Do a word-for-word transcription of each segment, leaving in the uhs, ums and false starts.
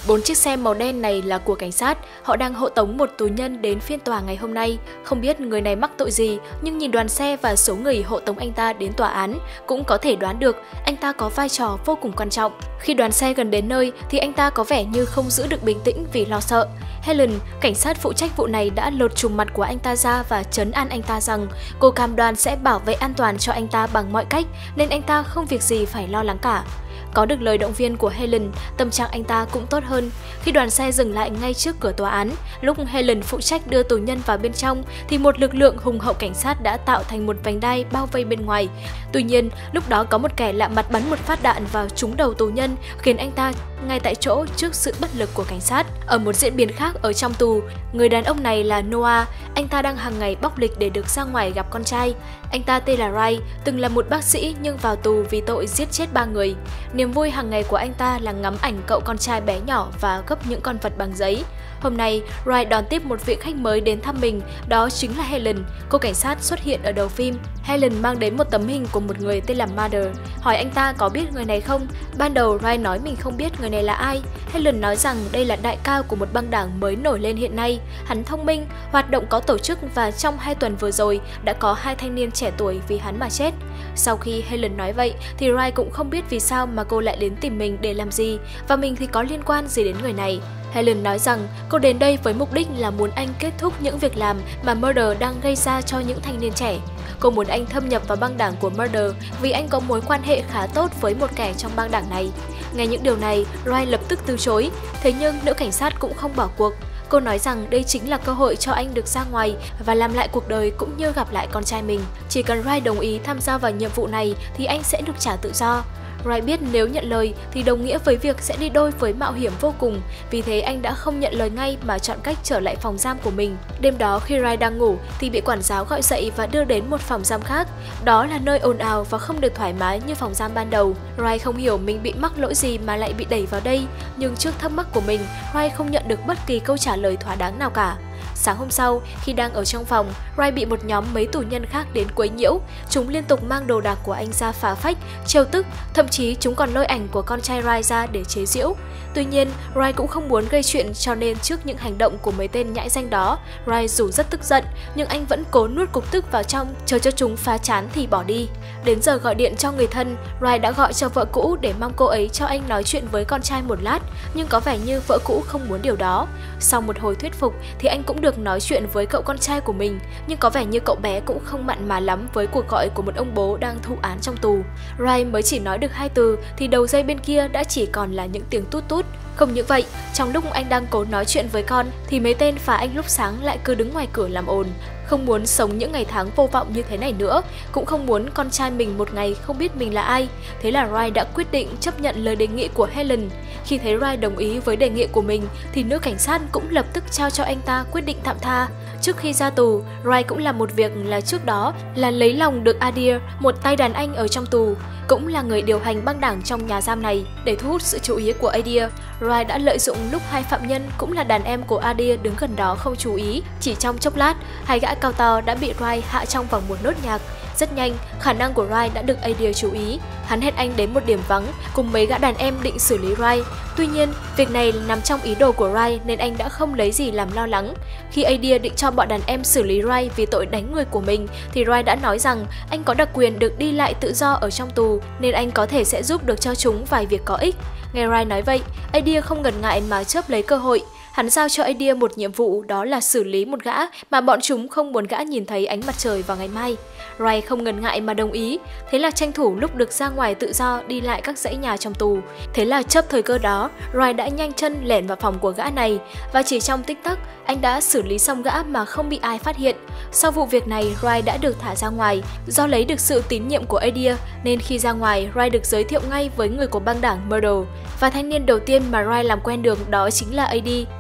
Bốn chiếc xe màu đen này là của cảnh sát, họ đang hộ tống một tù nhân đến phiên tòa ngày hôm nay. Không biết người này mắc tội gì, nhưng nhìn đoàn xe và số người hộ tống anh ta đến tòa án, cũng có thể đoán được anh ta có vai trò vô cùng quan trọng. Khi đoàn xe gần đến nơi thì anh ta có vẻ như không giữ được bình tĩnh vì lo sợ. Helen, cảnh sát phụ trách vụ này đã lột trùm mặt của anh ta ra và trấn an anh ta rằng cô cam đoan sẽ bảo vệ an toàn cho anh ta bằng mọi cách, nên anh ta không việc gì phải lo lắng cả. Có được lời động viên của Helen, tâm trạng anh ta cũng tốt hơn. Khi đoàn xe dừng lại ngay trước cửa tòa án, lúc Helen phụ trách đưa tù nhân vào bên trong, thì một lực lượng hùng hậu cảnh sát đã tạo thành một vành đai bao vây bên ngoài. Tuy nhiên, lúc đó có một kẻ lạ mặt bắn một phát đạn vào trúng đầu tù nhân, khiến anh ta ngay tại chỗ trước sự bất lực của cảnh sát. Ở một diễn biến khác ở trong tù, người đàn ông này là Noah, anh ta đang hàng ngày bóc lịch để được ra ngoài gặp con trai. Anh ta tên là Ray, từng là một bác sĩ nhưng vào tù vì tội giết chết ba người. Niềm vui hàng ngày của anh ta là ngắm ảnh cậu con trai bé nhỏ và gấp những con vật bằng giấy. Hôm nay, Ray đón tiếp một vị khách mới đến thăm mình, đó chính là Helen, cô cảnh sát xuất hiện ở đầu phim. Helen mang đến một tấm hình của một người tên là Mother, hỏi anh ta có biết người này không. Ban đầu Ray nói mình không biết người này là ai. Helen nói rằng đây là đại ca của một băng đảng mới nổi lên hiện nay. Hắn thông minh, hoạt động có tổ chức và trong hai tuần vừa rồi đã có hai thanh niên trẻ tuổi vì hắn mà chết. Sau khi Helen nói vậy thì Ray cũng không biết vì sao mà cô lại đến tìm mình để làm gì và mình thì có liên quan gì đến người này. Helen nói rằng cô đến đây với mục đích là muốn anh kết thúc những việc làm mà Murder đang gây ra cho những thanh niên trẻ. Cô muốn anh thâm nhập vào băng đảng của Murder vì anh có mối quan hệ khá tốt với một kẻ trong băng đảng này. Nghe những điều này, Ray lập tức từ chối, thế nhưng nữ cảnh sát cũng không bỏ cuộc. Cô nói rằng đây chính là cơ hội cho anh được ra ngoài và làm lại cuộc đời cũng như gặp lại con trai mình. Chỉ cần Ray đồng ý tham gia vào nhiệm vụ này thì anh sẽ được trả tự do. Ray biết nếu nhận lời thì đồng nghĩa với việc sẽ đi đôi với mạo hiểm vô cùng, vì thế anh đã không nhận lời ngay mà chọn cách trở lại phòng giam của mình. Đêm đó khi Ray đang ngủ thì bị quản giáo gọi dậy và đưa đến một phòng giam khác. Đó là nơi ồn ào và không được thoải mái như phòng giam ban đầu. Ray không hiểu mình bị mắc lỗi gì mà lại bị đẩy vào đây, nhưng trước thắc mắc của mình, Ray không nhận được bất kỳ câu trả lời thỏa đáng nào cả. Sáng hôm sau, khi đang ở trong phòng, Ray bị một nhóm mấy tù nhân khác đến quấy nhiễu. Chúng liên tục mang đồ đạc của anh ra phá phách, trêu tức, thậm chí chúng còn lôi ảnh của con trai Ray ra để chế giễu. Tuy nhiên, Ray cũng không muốn gây chuyện, cho nên trước những hành động của mấy tên nhãi danh đó, Ray dù rất tức giận, nhưng anh vẫn cố nuốt cục tức vào trong, chờ cho chúng phá chán thì bỏ đi. Đến giờ gọi điện cho người thân, Ray đã gọi cho vợ cũ để mong cô ấy cho anh nói chuyện với con trai một lát, nhưng có vẻ như vợ cũ không muốn điều đó. Sau một hồi thuyết phục thì anh cũng được nói chuyện với cậu con trai của mình, nhưng có vẻ như cậu bé cũng không mặn mà lắm với cuộc gọi của một ông bố đang thụ án trong tù. Ray mới chỉ nói được hai từ thì đầu dây bên kia đã chỉ còn là những tiếng tút tút. Không những vậy, trong lúc anh đang cố nói chuyện với con thì mấy tên phá anh lúc sáng lại cứ đứng ngoài cửa làm ồn. Không muốn sống những ngày tháng vô vọng như thế này nữa, cũng không muốn con trai mình một ngày không biết mình là ai. Thế là Ray đã quyết định chấp nhận lời đề nghị của Helen. Khi thấy Ray đồng ý với đề nghị của mình thì nữ cảnh sát cũng lập tức trao cho anh ta quyết định tạm tha. Trước khi ra tù, Ray cũng làm một việc là trước đó là lấy lòng được Adir, một tay đàn anh ở trong tù, cũng là người điều hành băng đảng trong nhà giam này. Để thu hút sự chú ý của Adir, Ray đã lợi dụng lúc hai phạm nhân cũng là đàn em của Adir đứng gần đó không chú ý. Chỉ trong chốc lát, hai gã cao to đã bị Ray hạ trong vòng một nốt nhạc. Rất nhanh, khả năng của Ray đã được Adir chú ý. Hắn hẹn anh đến một điểm vắng cùng mấy gã đàn em định xử lý Ray. Tuy nhiên, việc này nằm trong ý đồ của Ray nên anh đã không lấy gì làm lo lắng. Khi Adir định cho bọn đàn em xử lý Ray vì tội đánh người của mình thì Ray đã nói rằng anh có đặc quyền được đi lại tự do ở trong tù nên anh có thể sẽ giúp được cho chúng vài việc có ích. Nghe Ray nói vậy, Adir không ngần ngại mà chớp lấy cơ hội. Hắn giao cho Adir một nhiệm vụ, đó là xử lý một gã mà bọn chúng không muốn gã nhìn thấy ánh mặt trời vào ngày mai. Ray không ngần ngại mà đồng ý, thế là tranh thủ lúc được ra ngoài tự do đi lại các dãy nhà trong tù. Thế là chớp thời cơ đó, Ray đã nhanh chân lẻn vào phòng của gã này và chỉ trong tích tắc, anh đã xử lý xong gã mà không bị ai phát hiện. Sau vụ việc này, Ray đã được thả ra ngoài. Do lấy được sự tín nhiệm của Adir nên khi ra ngoài, Ray được giới thiệu ngay với người của băng đảng Murder. Và thanh niên đầu tiên mà Ray làm quen được đó chính là Adi.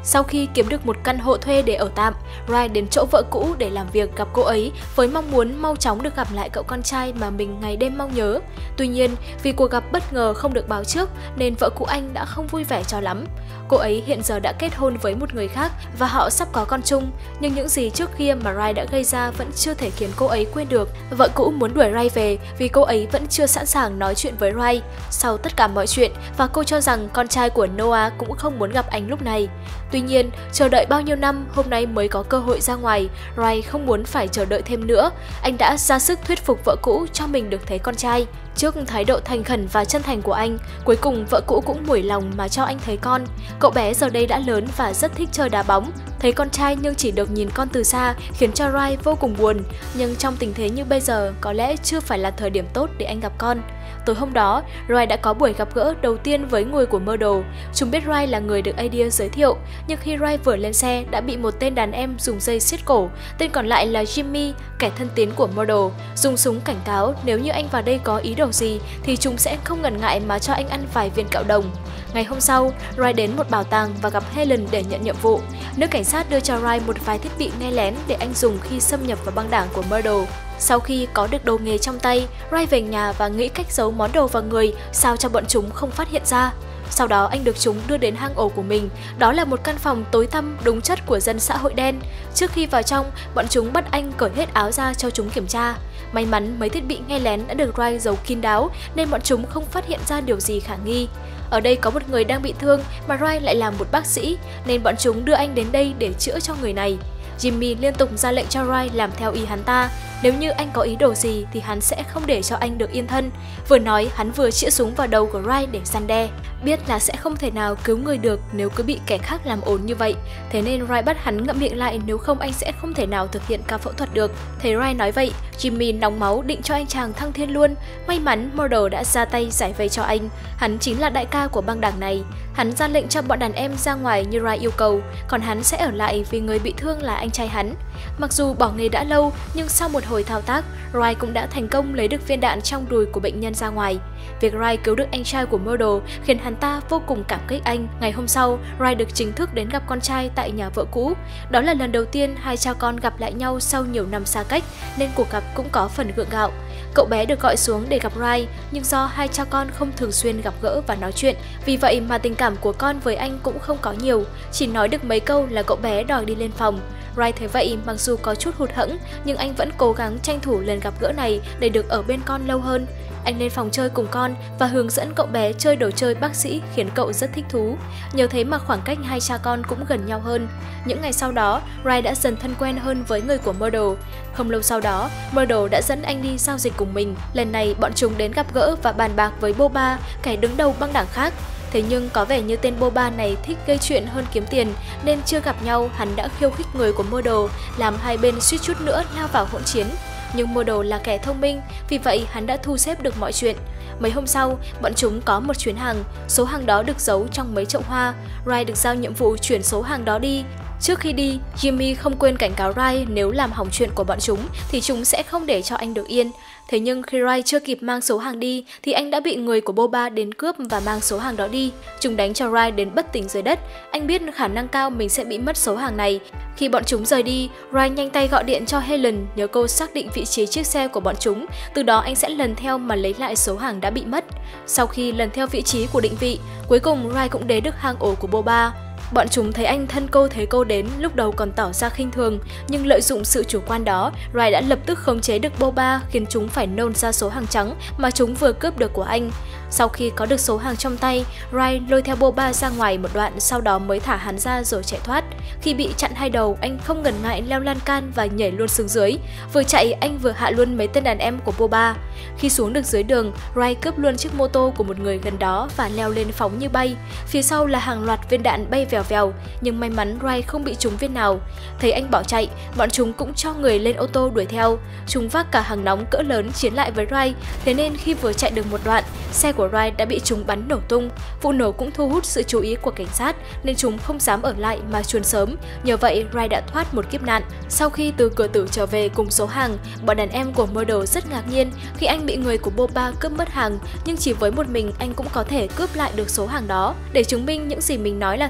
Sau khi kiếm được một căn hộ thuê để ở tạm, Rai đến chỗ vợ cũ để làm việc gặp cô ấy với mong muốn mau chóng được gặp lại cậu con trai mà mình ngày đêm mong nhớ. Tuy nhiên, vì cuộc gặp bất ngờ không được báo trước nên vợ cũ anh đã không vui vẻ cho lắm. Cô ấy hiện giờ đã kết hôn với một người khác và họ sắp có con chung, nhưng những gì trước kia mà Rai đã gây ra vẫn chưa thể khiến cô ấy quên được. Vợ cũ muốn đuổi Rai về vì cô ấy vẫn chưa sẵn sàng nói chuyện với Rai sau tất cả mọi chuyện, và cô cho rằng con trai của Noah cũng không muốn gặp anh lúc này. Tuy nhiên, chờ đợi bao nhiêu năm hôm nay mới có cơ hội ra ngoài, Rai không muốn phải chờ đợi thêm nữa. Anh đã ra sức thuyết phục vợ cũ cho mình được thấy con trai. Trước thái độ thành khẩn và chân thành của anh, cuối cùng vợ cũ cũng mủi lòng mà cho anh thấy con. Cậu bé giờ đây đã lớn và rất thích chơi đá bóng. Thấy con trai nhưng chỉ được nhìn con từ xa khiến cho Rai vô cùng buồn. Nhưng trong tình thế như bây giờ, có lẽ chưa phải là thời điểm tốt để anh gặp con. Tối hôm đó, Rai đã có buổi gặp gỡ đầu tiên với người của Myrtle. Chúng biết Rai là người được Adia giới thiệu, nhưng khi Rai vừa lên xe đã bị một tên đàn em dùng dây siết cổ. Tên còn lại là Jimmy, kẻ thân tín của Myrtle, dùng súng cảnh cáo nếu như anh vào đây có ý đồ gì thì chúng sẽ không ngần ngại mà cho anh ăn vài viên kẹo đồng. Ngày hôm sau, Rai đến một bảo tàng và gặp Helen để nhận nhiệm vụ. Nữ cảnh sát đưa cho Rai một vài thiết bị nghe lén để anh dùng khi xâm nhập vào băng đảng của Myrtle. Sau khi có được đồ nghề trong tay, Rai về nhà và nghĩ cách giấu món đồ vào người sao cho bọn chúng không phát hiện ra. Sau đó anh được chúng đưa đến hang ổ của mình, đó là một căn phòng tối tăm đúng chất của dân xã hội đen. Trước khi vào trong, bọn chúng bắt anh cởi hết áo ra cho chúng kiểm tra. May mắn mấy thiết bị nghe lén đã được Rai giấu kín đáo nên bọn chúng không phát hiện ra điều gì khả nghi. Ở đây có một người đang bị thương mà Rai lại là một bác sĩ nên bọn chúng đưa anh đến đây để chữa cho người này. Jimmy liên tục ra lệnh cho Rai làm theo ý hắn ta. Nếu như anh có ý đồ gì thì hắn sẽ không để cho anh được yên thân. Vừa nói, hắn vừa chĩa súng vào đầu của Rai để răn đe. Biết là sẽ không thể nào cứu người được nếu cứ bị kẻ khác làm ổn như vậy. Thế nên Rai bắt hắn ngậm miệng lại, nếu không anh sẽ không thể nào thực hiện ca phẫu thuật được. Thấy Rai nói vậy, Jimmy nóng máu định cho anh chàng thăng thiên luôn. May mắn Myrtle đã ra tay giải vây cho anh. Hắn chính là đại ca của băng đảng này. Hắn ra lệnh cho bọn đàn em ra ngoài như Rai yêu cầu, còn hắn sẽ ở lại vì người bị thương là anh trai hắn. Mặc dù bỏ nghề đã lâu, nhưng sau một hồi thao tác, Rai cũng đã thành công lấy được viên đạn trong đùi của bệnh nhân ra ngoài. Việc Rai cứu được anh trai của Myrtle khiến hắn ta vô cùng cảm kích anh. Ngày hôm sau, Rai được chính thức đến gặp con trai tại nhà vợ cũ. Đó là lần đầu tiên hai cha con gặp lại nhau sau nhiều năm xa cách, nên cuộc gặp cũng có phần gượng gạo. Cậu bé được gọi xuống để gặp Rai, nhưng do hai cha con không thường xuyên gặp gỡ và nói chuyện, vì vậy mà tình cảm của con với anh cũng không có nhiều. Chỉ nói được mấy câu là cậu bé đòi đi lên phòng. Rai thấy vậy, mặc dù có chút hụt hẫng, nhưng anh vẫn cố gắng tranh thủ lần gặp gỡ này để được ở bên con lâu hơn. Anh lên phòng chơi cùng con và hướng dẫn cậu bé chơi đồ chơi bác sĩ khiến cậu rất thích thú. Nhờ thế mà khoảng cách hai cha con cũng gần nhau hơn. Những ngày sau đó, Rai đã dần thân quen hơn với người của Myrtle. Không lâu sau đó, Myrtle đã dẫn anh đi giao dịch cùng mình. Lần này, bọn chúng đến gặp gỡ và bàn bạc với Boba, kẻ đứng đầu băng đảng khác. Thế nhưng có vẻ như tên Boba này thích gây chuyện hơn kiếm tiền, nên chưa gặp nhau hắn đã khiêu khích người của Myrtle, làm hai bên suýt chút nữa lao vào hỗn chiến. Nhưng Myrtle là kẻ thông minh, vì vậy hắn đã thu xếp được mọi chuyện. Mấy hôm sau, bọn chúng có một chuyến hàng, số hàng đó được giấu trong mấy chậu hoa. Rai được giao nhiệm vụ chuyển số hàng đó đi. Trước khi đi, Jimmy không quên cảnh cáo Rai nếu làm hỏng chuyện của bọn chúng thì chúng sẽ không để cho anh được yên. Thế nhưng khi Rai chưa kịp mang số hàng đi thì anh đã bị người của Boba đến cướp và mang số hàng đó đi. Chúng đánh cho Rai đến bất tỉnh dưới đất. Anh biết khả năng cao mình sẽ bị mất số hàng này. Khi bọn chúng rời đi, Rai nhanh tay gọi điện cho Helen nhờ cô xác định vị trí chiếc xe của bọn chúng. Từ đó anh sẽ lần theo mà lấy lại số hàng đã bị mất. Sau khi lần theo vị trí của định vị, cuối cùng Rai cũng đến được hang ổ của Boba. Bọn chúng thấy anh thân cô thấy cô đến, lúc đầu còn tỏ ra khinh thường, nhưng lợi dụng sự chủ quan đó, Rai đã lập tức khống chế được Boba, khiến chúng phải nôn ra số hàng trắng mà chúng vừa cướp được của anh. Sau khi có được số hàng trong tay, Rai lôi theo Boba ra ngoài một đoạn, sau đó mới thả hắn ra rồi chạy thoát. Khi bị chặn hai đầu, anh không ngần ngại leo lan can và nhảy luôn xuống dưới. Vừa chạy, anh vừa hạ luôn mấy tên đàn em của Boba. Khi xuống được dưới đường, Rai cướp luôn chiếc mô tô của một người gần đó và leo lên phóng như bay. Phía sau là hàng loạt viên đạn bay vèo vèo, nhưng may mắn Rai không bị trúng viên nào. Thấy anh bỏ chạy, bọn chúng cũng cho người lên ô tô đuổi theo. Chúng vác cả hàng nóng cỡ lớn chiến lại với Rai, thế nên khi vừa chạy được một đoạn, xe của Rai đã bị chúng bắn nổ tung. Vụ nổ cũng thu hút sự chú ý của cảnh sát nên chúng không dám ở lại mà chuồn sớm. Nhờ vậy, Rai đã thoát một kiếp nạn. Sau khi từ cửa tử trở về cùng số hàng, bọn đàn em của Myrtle rất ngạc nhiên khi anh bị người của Boba cướp mất hàng, nhưng chỉ với một mình anh cũng có thể cướp lại được số hàng đó. Để chứng minh những gì mình nói là thật,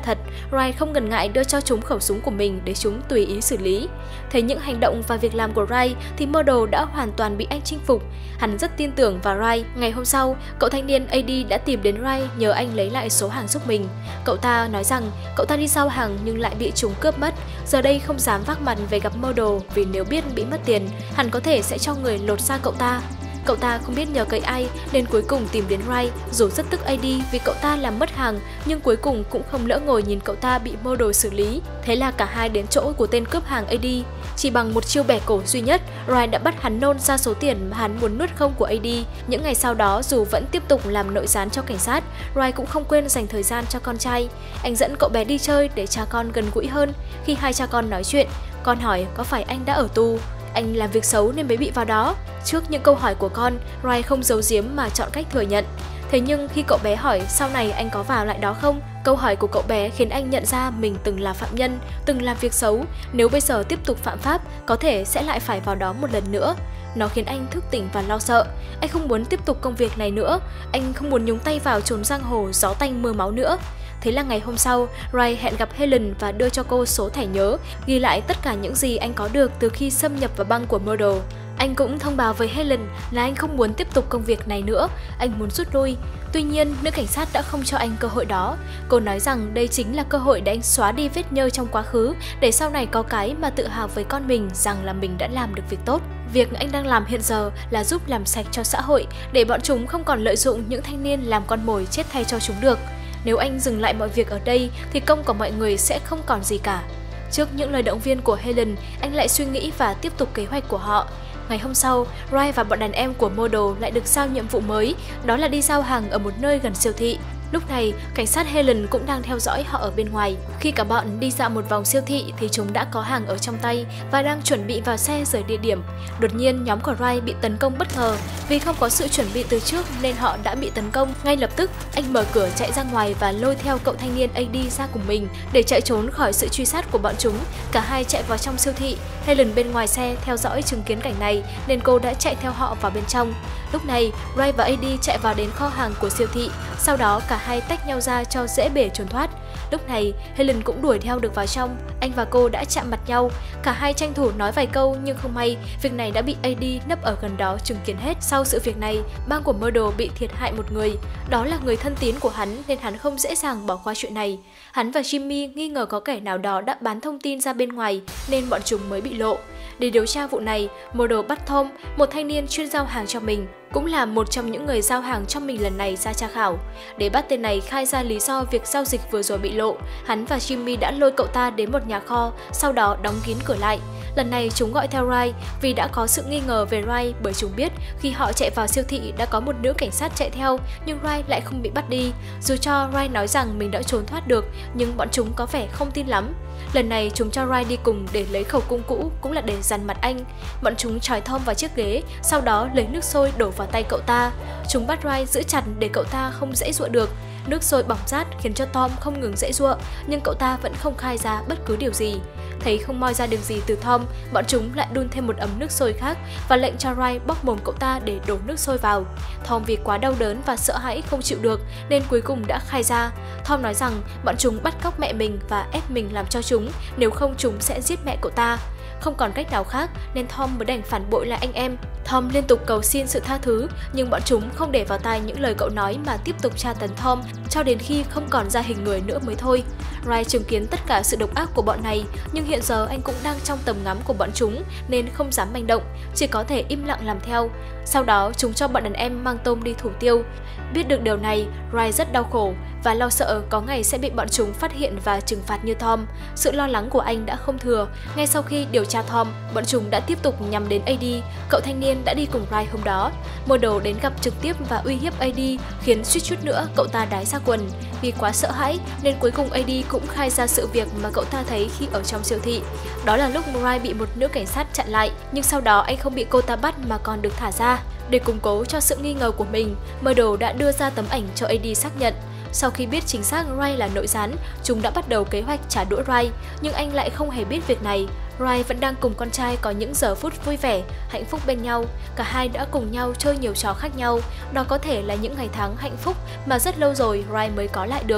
Rai không ngần ngại đưa cho chúng khẩu súng của mình để chúng tùy ý xử lý. Thấy những hành động và việc làm của Rai thì Murdo đã hoàn toàn bị anh chinh phục. Hắn rất tin tưởng vào Rai. Ngày hôm sau, cậu thanh niên a đê đã tìm đến Rai nhờ anh lấy lại số hàng giúp mình. Cậu ta nói rằng cậu ta đi giao hàng nhưng lại bị chúng cướp mất. Giờ đây không dám vác mặt về gặp Murdo vì nếu biết bị mất tiền, hắn có thể sẽ cho người lột da cậu ta. Cậu ta không biết nhờ cậy ai nên cuối cùng tìm đến Rai, dù rất tức a đê vì cậu ta làm mất hàng nhưng cuối cùng cũng không lỡ ngồi nhìn cậu ta bị Murdo xử lý. Thế là cả hai đến chỗ của tên cướp hàng a đê. Chỉ bằng một chiêu bẻ cổ duy nhất, Rai đã bắt hắn nôn ra số tiền mà hắn muốn nuốt không của a đê. Những ngày sau đó, dù vẫn tiếp tục làm nội gián cho cảnh sát, Rai cũng không quên dành thời gian cho con trai. Anh dẫn cậu bé đi chơi để cha con gần gũi hơn. Khi hai cha con nói chuyện, con hỏi có phải anh đã ở tù? Anh làm việc xấu nên mới bị vào đó. Trước những câu hỏi của con, Rai không giấu giếm mà chọn cách thừa nhận. Thế nhưng khi cậu bé hỏi sau này anh có vào lại đó không, câu hỏi của cậu bé khiến anh nhận ra mình từng là phạm nhân, từng làm việc xấu. Nếu bây giờ tiếp tục phạm pháp, có thể sẽ lại phải vào đó một lần nữa. Nó khiến anh thức tỉnh và lo sợ. Anh không muốn tiếp tục công việc này nữa. Anh không muốn nhúng tay vào chốn giang hồ gió tanh mưa máu nữa. Thế là ngày hôm sau, Rai hẹn gặp Helen và đưa cho cô số thẻ nhớ, ghi lại tất cả những gì anh có được từ khi xâm nhập vào băng của Murdo. Anh cũng thông báo với Helen là anh không muốn tiếp tục công việc này nữa, anh muốn rút lui. Tuy nhiên, nữ cảnh sát đã không cho anh cơ hội đó. Cô nói rằng đây chính là cơ hội để anh xóa đi vết nhơ trong quá khứ, để sau này có cái mà tự hào với con mình rằng là mình đã làm được việc tốt. Việc anh đang làm hiện giờ là giúp làm sạch cho xã hội, để bọn chúng không còn lợi dụng những thanh niên làm con mồi chết thay cho chúng được. Nếu anh dừng lại mọi việc ở đây thì công của mọi người sẽ không còn gì cả. Trước những lời động viên của Helen, anh lại suy nghĩ và tiếp tục kế hoạch của họ. Ngày hôm sau, Rai và bọn đàn em của Murdo lại được giao nhiệm vụ mới, đó là đi giao hàng ở một nơi gần siêu thị. Lúc này, cảnh sát Helen cũng đang theo dõi họ ở bên ngoài. Khi cả bọn đi dạo một vòng siêu thị thì chúng đã có hàng ở trong tay và đang chuẩn bị vào xe rời địa điểm. Đột nhiên, nhóm của Rai bị tấn công bất ngờ. Vì không có sự chuẩn bị từ trước nên họ đã bị tấn công. Ngay lập tức, anh mở cửa chạy ra ngoài và lôi theo cậu thanh niên a đê ra cùng mình để chạy trốn khỏi sự truy sát của bọn chúng. Cả hai chạy vào trong siêu thị. Helen bên ngoài xe theo dõi chứng kiến cảnh này nên cô đã chạy theo họ vào bên trong. Lúc này, Rai và a đê chạy vào đến kho hàng của siêu thị. Sau đó cả hai tách nhau ra cho dễ bề trốn thoát. Lúc này, Helen cũng đuổi theo được vào trong. Anh và cô đã chạm mặt nhau. Cả hai tranh thủ nói vài câu nhưng không may, việc này đã bị a đê nấp ở gần đó chứng kiến hết. Sau sự việc này, bang của Murdo bị thiệt hại một người. Đó là người thân tín của hắn nên hắn không dễ dàng bỏ qua chuyện này. Hắn và Jimmy nghi ngờ có kẻ nào đó đã bán thông tin ra bên ngoài nên bọn chúng mới bị lộ. Để điều tra vụ này, Murdo bắt Tom, một thanh niên chuyên giao hàng cho mình, cũng là một trong những người giao hàng cho mình lần này ra tra khảo. Để bắt tên này khai ra lý do việc giao dịch vừa rồi bị lộ, hắn và Jimmy đã lôi cậu ta đến một nhà kho, sau đó đóng kín cửa lại. Lần này chúng gọi theo Rai vì đã có sự nghi ngờ về Rai, bởi chúng biết khi họ chạy vào siêu thị đã có một nữ cảnh sát chạy theo nhưng Rai lại không bị bắt đi. Dù cho Rai nói rằng mình đã trốn thoát được nhưng bọn chúng có vẻ không tin lắm. Lần này chúng cho Rai đi cùng để lấy khẩu cung cũ, cũng là để dằn mặt anh. Bọn chúng trói Tom vào chiếc ghế, sau đó lấy nước sôi đổ vào tay cậu ta. Chúng bắt Rai giữ chặt để cậu ta không giãy giụa được. Nước sôi bỏng rát khiến cho Tom không ngừng giãy giụa, nhưng cậu ta vẫn không khai ra bất cứ điều gì. Thấy không moi ra được gì từ Tom, bọn chúng lại đun thêm một ấm nước sôi khác và lệnh cho Rai bóc mồm cậu ta để đổ nước sôi vào. Tom vì quá đau đớn và sợ hãi không chịu được nên cuối cùng đã khai ra. Tom nói rằng bọn chúng bắt cóc mẹ mình và ép mình làm cho chúng, nếu không chúng sẽ giết mẹ cậu ta. Không còn cách nào khác nên Tom mới đành phản bội lại anh em. Tom liên tục cầu xin sự tha thứ nhưng bọn chúng không để vào tai những lời cậu nói mà tiếp tục tra tấn Tom cho đến khi không còn ra hình người nữa mới thôi. Rai chứng kiến tất cả sự độc ác của bọn này nhưng hiện giờ anh cũng đang trong tầm ngắm của bọn chúng nên không dám manh động, chỉ có thể im lặng làm theo. Sau đó chúng cho bọn đàn em mang Tom đi thủ tiêu. Biết được điều này, Rai rất đau khổ và lo sợ có ngày sẽ bị bọn chúng phát hiện và trừng phạt như Tom. Sự lo lắng của anh đã không thừa. Ngay sau khi điều tra Tom, bọn chúng đã tiếp tục nhắm đến a đê, cậu thanh niên đã đi cùng Rai hôm đó. Murdo đến gặp trực tiếp và uy hiếp a đê, khiến suýt chút nữa cậu ta đái ra quần. Vì quá sợ hãi nên cuối cùng a đê cũng khai ra sự việc mà cậu ta thấy khi ở trong siêu thị. Đó là lúc Rai bị một nữ cảnh sát chặn lại, nhưng sau đó anh không bị cô ta bắt mà còn được thả ra. Để củng cố cho sự nghi ngờ của mình, Murdo đã đưa ra tấm ảnh cho a đê xác nhận. Sau khi biết chính xác Rai là nội gián, chúng đã bắt đầu kế hoạch trả đũa Rai, nhưng anh lại không hề biết việc này. Rai vẫn đang cùng con trai có những giờ phút vui vẻ, hạnh phúc bên nhau. Cả hai đã cùng nhau chơi nhiều trò khác nhau. Đó có thể là những ngày tháng hạnh phúc mà rất lâu rồi Rai mới có lại được.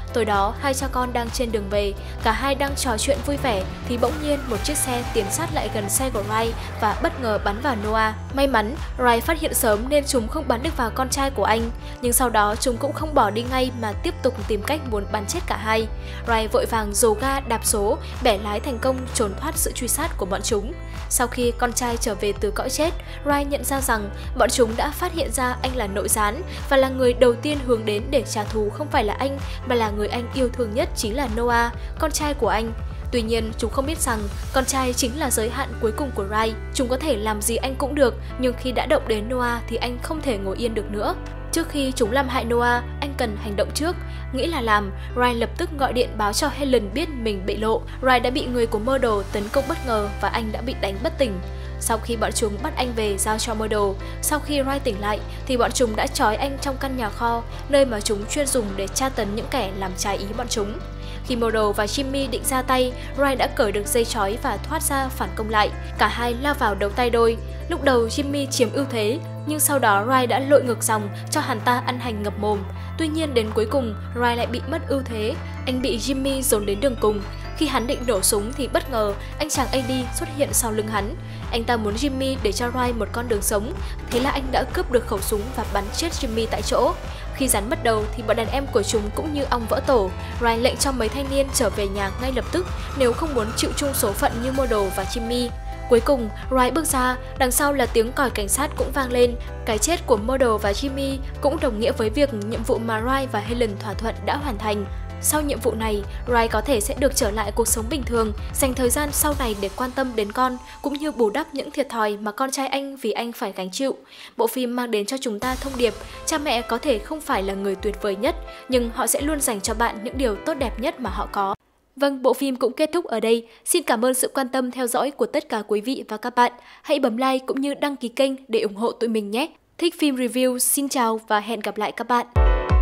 Tối đó, hai cha con đang trên đường về, cả hai đang trò chuyện vui vẻ thì bỗng nhiên một chiếc xe tiến sát lại gần xe của Ray và bất ngờ bắn vào Noah. May mắn, Ray phát hiện sớm nên chúng không bắn được vào con trai của anh, nhưng sau đó chúng cũng không bỏ đi ngay mà tiếp tục tìm cách muốn bắn chết cả hai. Ray vội vàng dồ ga đạp số, bẻ lái thành công trốn thoát sự truy sát của bọn chúng. Sau khi con trai trở về từ cõi chết, Ray nhận ra rằng bọn chúng đã phát hiện ra anh là nội gián và là người đầu tiên hướng đến để trả thù không phải là anh mà là người anh yêu thương nhất chính là Noah, con trai của anh. Tuy nhiên, chúng không biết rằng con trai chính là giới hạn cuối cùng của Ray. Chúng có thể làm gì anh cũng được, nhưng khi đã động đến Noah thì anh không thể ngồi yên được nữa. Trước khi chúng làm hại Noah, anh cần hành động trước. Nghĩ là làm, Ray lập tức gọi điện báo cho Helen biết mình bị lộ. Ray đã bị người của Murdo tấn công bất ngờ và anh đã bị đánh bất tỉnh. Sau khi bọn chúng bắt anh về giao cho Murdo, sau khi Ray tỉnh lại thì bọn chúng đã trói anh trong căn nhà kho, nơi mà chúng chuyên dùng để tra tấn những kẻ làm trái ý bọn chúng. Khi Murdo và Jimmy định ra tay, Ray đã cởi được dây trói và thoát ra phản công lại. Cả hai lao vào đấu tay đôi. Lúc đầu Jimmy chiếm ưu thế, nhưng sau đó Ray đã lội ngược dòng cho hắn ta ăn hành ngập mồm. Tuy nhiên đến cuối cùng, Ray lại bị mất ưu thế. Anh bị Jimmy dồn đến đường cùng. Khi hắn định nổ súng thì bất ngờ anh chàng a đê xuất hiện sau lưng hắn. Anh ta muốn Jimmy để cho Ray một con đường sống, thế là anh đã cướp được khẩu súng và bắn chết Jimmy tại chỗ. Khi rắn mất đầu thì bọn đàn em của chúng cũng như ong vỡ tổ. Ray lệnh cho mấy thanh niên trở về nhà ngay lập tức nếu không muốn chịu chung số phận như Murdo và Jimmy. Cuối cùng, Ray bước ra, đằng sau là tiếng còi cảnh sát cũng vang lên. Cái chết của Murdo và Jimmy cũng đồng nghĩa với việc nhiệm vụ mà Ray và Helen thỏa thuận đã hoàn thành. Sau nhiệm vụ này, Ray có thể sẽ được trở lại cuộc sống bình thường, dành thời gian sau này để quan tâm đến con, cũng như bù đắp những thiệt thòi mà con trai anh vì anh phải gánh chịu. Bộ phim mang đến cho chúng ta thông điệp, cha mẹ có thể không phải là người tuyệt vời nhất, nhưng họ sẽ luôn dành cho bạn những điều tốt đẹp nhất mà họ có. Vâng, bộ phim cũng kết thúc ở đây. Xin cảm ơn sự quan tâm theo dõi của tất cả quý vị và các bạn. Hãy bấm like cũng như đăng ký kênh để ủng hộ tụi mình nhé. Thích phim review, xin chào và hẹn gặp lại các bạn.